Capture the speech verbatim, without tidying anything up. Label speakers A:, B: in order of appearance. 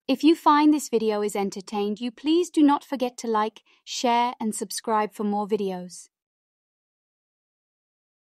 A: If you find this video is entertained, you please do not forget to like, share and subscribe for more videos.